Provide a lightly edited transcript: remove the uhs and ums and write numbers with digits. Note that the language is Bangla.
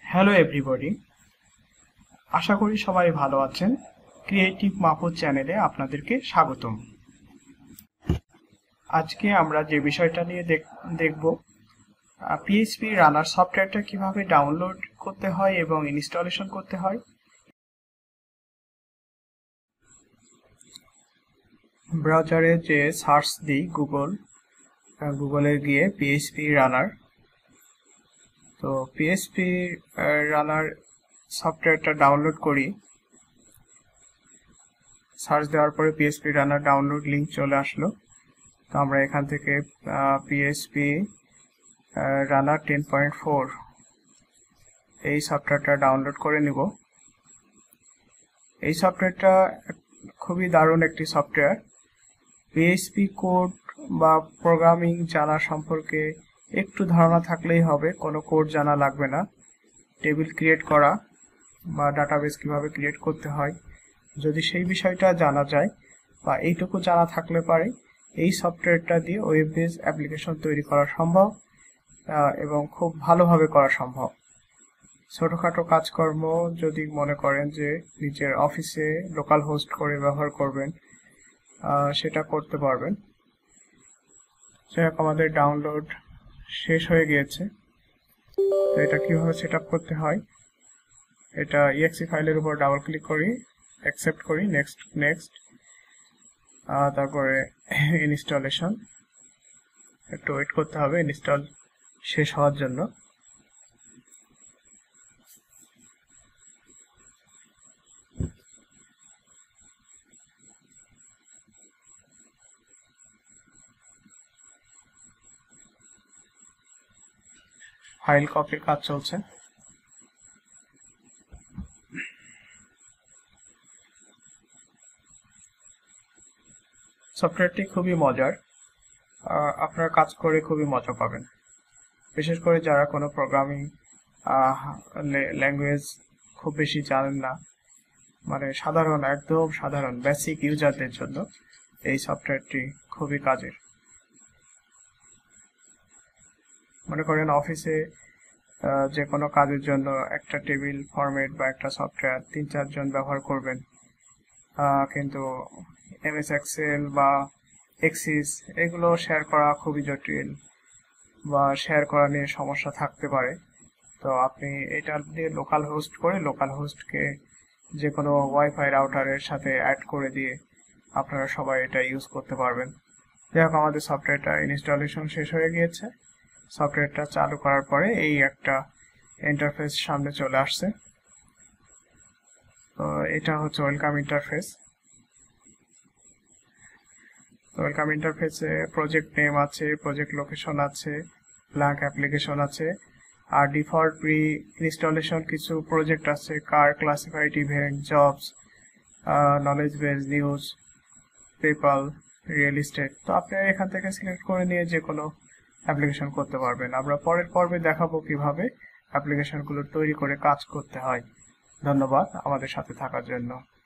হ্যালো এভরিবডি, আশা করি সবাই ভালো আছেন। ক্রিয়েটিভ মাহফুজ চ্যানেলে আপনাদেরকে স্বাগতম। আজকে আমরা যে বিষয়টা নিয়ে দেখব পিএইচপি রানার সফটওয়্যারটা কিভাবে ডাউনলোড করতে হয় এবং ইনস্টলেশন করতে হয়। ব্রাউজারে যে সার্চ দিই গুগলে গিয়ে পিএইচপি রানার, তো পিএইচপি রানার সফটওয়্যারটা ডাউনলোড করি। সার্চ দেওয়ার পরে পিএইচপি রানার ডাউনলোড লিংক চলে আসলো। তো আমরা এখান থেকে পিএইচপি রানার 10.4 এই সফটওয়্যারটা ডাউনলোড করে নিব। এই সফটওয়্যারটা খুবই দারুণ একটি সফটওয়্যার। পিএইচপি কোড বা প্রোগ্রামিং জানা সম্পর্কে একটু ধারণা থাকলেই হবে, কোনো কোড জানা লাগবে না। টেবিল ক্রিয়েট করা বা ডাটাবেস কিভাবে ক্রিয়েট করতে হয়, যদি সেই বিষয়টা জানা যায় বা এইটুকু জানা থাকলে পারে এই সফটওয়্যারটা দিয়ে ওয়েব বেস অ্যাপ্লিকেশন তৈরি করা সম্ভব এবং খুব ভালোভাবে করা সম্ভব। ছোটখাটো কাজকর্ম যদি মনে করেন যে নিজের অফিসে লোকাল হোস্ট করে ব্যবহার করবেন, সেটা করতে পারবেন। সেরকম আমাদের ডাউনলোড শেষ হয়ে গিয়েছে। তো এটা কিভাবে সেট আপ করতে হয়, এটা exe ফাইলের উপর ডাবল ক্লিক করি, অ্যাকসেপ্ট করি, নেক্সট, তারপরে ইনস্টলেশন। একটু ওয়েট করতে হবে ইনস্টল শেষ হওয়ার জন্য। ফাইল কপির কাজ চলছে। সফটওয়্যারটি খুবই মজার, আপনারা কাজ করে খুবই মজা পাবেন। বিশেষ করে যারা কোনো প্রোগ্রামিং ল্যাঙ্গুয়েজ খুব বেশি জানেন না, মানে একদম সাধারণ বেসিক ইউজারদের জন্য এই সফটওয়্যারটি খুবই কাজের। মনে করেন অফিসে যে কোনো কাজের জন্য একটা টেবিল ফরম্যাট বা একটা সফটওয়্যার 3-4 জন ব্যবহার করবেন, কিন্তু এমএস এক্সেল বা এক্সিস এগুলো শেয়ার করা খুবই জটিল বা শেয়ার করা নিয়ে সমস্যা থাকতে পারে। তো আপনি এটা দিয়ে লোকাল হোস্টকে যে কোনো ওয়াইফাই রাউটারের সাথে অ্যাড করে দিয়ে আপনারা সবাই এটা ইউজ করতে পারবেন। যাই হোক, আমাদের সফটওয়্যারটা ইনস্টলেশন শেষ হয়ে গিয়েছে। সফটওয়্যারটা চালু করার পরে এই একটা ইন্টারফেস সামনে চলে আসছে। তো এটা হচ্ছে ওয়েলকাম ইন্টারফেস। ওয়েলকাম ইন্টারফেসে প্রজেক্ট নেম আছে, প্রজেক্ট লোকেশন আছে, ব্ল্যাঙ্ক অ্যাপ্লিকেশন আছে, আর ডিফল্ট প্রি ইনস্টলেশন কিছু প্রজেক্ট আছে, car, classified, event, jobs, knowledge base, news, PayPal, real estate. তো আপনারা এখান থেকে সিলেক্ট করে নিয়ে যে কোনো অ্যাপ্লিকেশন করতে পারবেন। আমরা পরের পর্বে দেখাবো কিভাবে অ্যাপ্লিকেশনগুলো তৈরি করে কাজ করতে হয়। ধন্যবাদ আমাদের সাথে থাকার জন্য।